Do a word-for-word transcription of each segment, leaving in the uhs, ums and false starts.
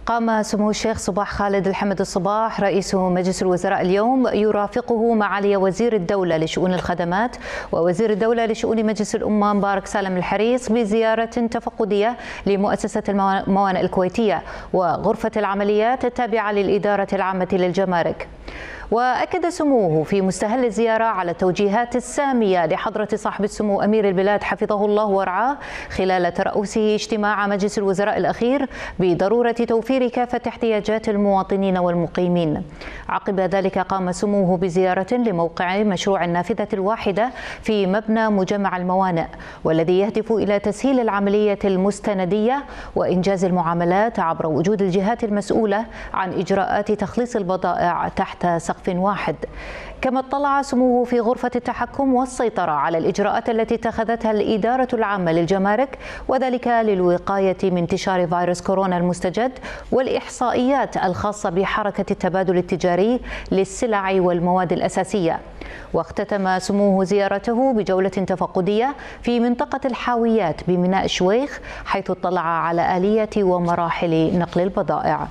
قام سمو الشيخ صباح خالد الحمد الصباح رئيس مجلس الوزراء اليوم يرافقه معالي وزير الدولة لشؤون الخدمات ووزير الدولة لشؤون مجلس الأمة مبارك سالم الحريص بزيارة تفقدية لمؤسسة الموانئ الكويتية وغرفة العمليات التابعة للإدارة العامة للجمارك. وأكد سموه في مستهل الزيارة على التوجيهات السامية لحضرة صاحب السمو أمير البلاد حفظه الله ورعاه خلال ترأسه اجتماع مجلس الوزراء الأخير بضرورة توفير كافة احتياجات المواطنين والمقيمين. عقب ذلك قام سموه بزيارة لموقع مشروع النافذة الواحدة في مبنى مجمع الموانئ، والذي يهدف إلى تسهيل العملية المستندية وإنجاز المعاملات عبر وجود الجهات المسؤولة عن إجراءات تخليص البضائع تحت سقف واحد. كما اطلع سموه في غرفة التحكم والسيطرة على الإجراءات التي اتخذتها الإدارة العامة للجمارك، وذلك للوقاية من انتشار فيروس كورونا المستجد والإحصائيات الخاصة بحركة التبادل التجاري للسلع والمواد الأساسية. واختتم سموه زيارته بجولة تفقدية في منطقة الحاويات بميناء الشويخ، حيث اطلع على آلية ومراحل نقل البضائع.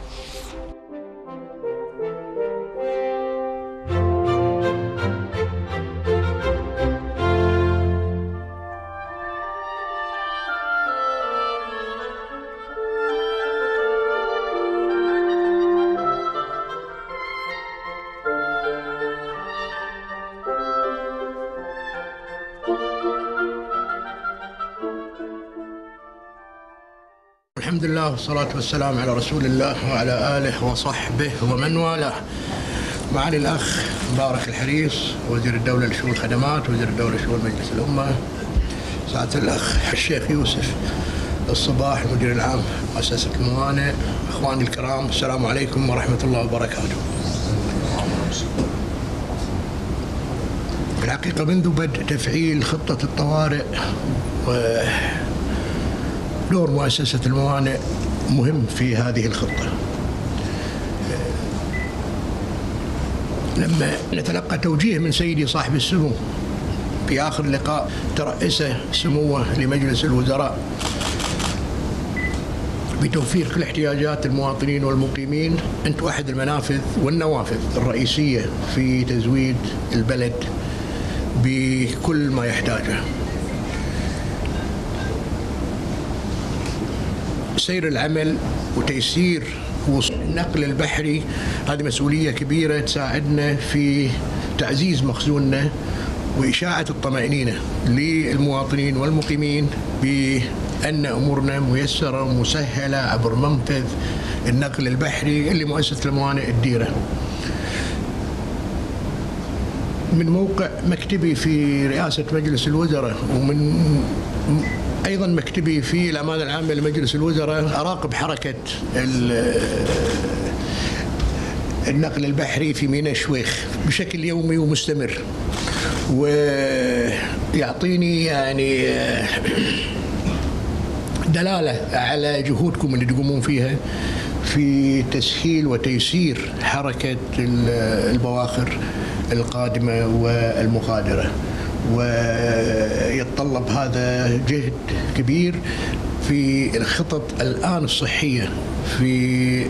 الحمد لله والصلاة والسلام على رسول الله وعلى آله وصحبه ومن والاه. معالي الأخ مبارك الحريص وزير الدولة لشؤون الخدمات وزير الدولة لشؤون مجلس الأمة، سعادة الأخ الشيخ يوسف الصباح المدير العام مؤسسة الموانئ، أخواني الكرام، السلام عليكم ورحمة الله وبركاته. الحقيقة منذ بدء تفعيل خطة الطوارئ و دور مؤسسة الموانئ مهم في هذه الخطة. لما نتلقى توجيه من سيدي صاحب السمو في آخر لقاء ترأسه سموه لمجلس الوزراء بتوفير كل احتياجات المواطنين والمقيمين، أنتم أحد المنافذ والنوافذ الرئيسية في تزويد البلد بكل ما يحتاجه. سير العمل وتيسير النقل البحري هذه مسؤولية كبيرة تساعدنا في تعزيز مخزوننا وإشاعة الطمأنينة للمواطنين والمقيمين بأن أمورنا ميسرة ومسهلة عبر منفذ النقل البحري اللي مؤسسة الموانئ تديره. من موقع مكتبي في رئاسة مجلس الوزراء ومن أيضا مكتبي في الأمانة العامة لمجلس الوزراء أراقب حركة النقل البحري في ميناء الشويخ بشكل يومي ومستمر، ويعطيني يعني دلالة على جهودكم اللي تقومون فيها في تسهيل وتيسير حركة البواخر القادمة والمغادرة. ويتطلب هذا جهد كبير في الخطط الآن الصحية في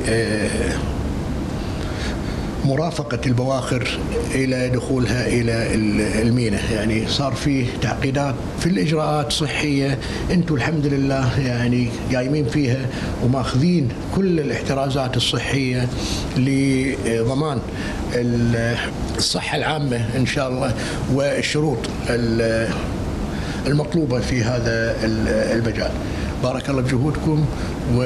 مرافقة البواخر إلى دخولها إلى الميناء. يعني صار في تعقيدات في الإجراءات الصحية، أنتم الحمد لله يعني قايمين فيها وماخذين كل الاحترازات الصحية لضمان الصحة العامة إن شاء الله والشروط المطلوبة في هذا المجال. بارك الله بجهودكم. و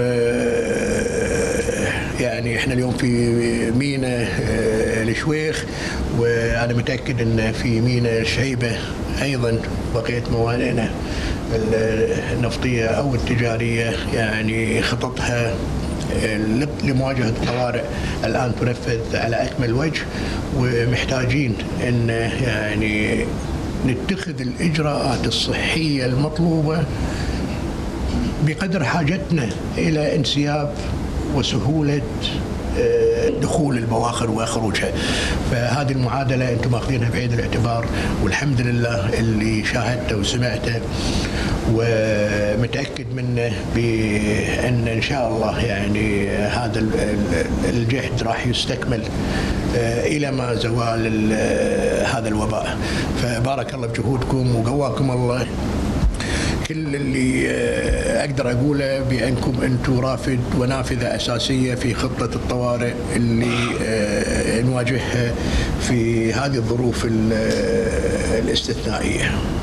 يعني احنا اليوم في ميناء الشويخ، وانا متاكد ان في ميناء الشعيبه ايضا بقيه موانئنا النفطيه او التجاريه يعني خططها لمواجهه الطوارئ الان تنفذ على اكمل وجه، ومحتاجين ان يعني نتخذ الاجراءات الصحيه المطلوبه بقدر حاجتنا الى انسياب وسهولة دخول البواخر وخروجها. فهذه المعادلة أنتم ماخذينها بعين الاعتبار، والحمد لله اللي شاهدته وسمعته ومتأكد منه بأن إن شاء الله يعني هذا الجهد راح يستكمل إلى ما زوال هذا الوباء. فبارك الله بجهودكم وقواكم الله. كل اللي أقدر أقوله بأنكم أنتم رافد ونافذة أساسية في خطة الطوارئ اللي نواجهها في هذه الظروف الاستثنائية.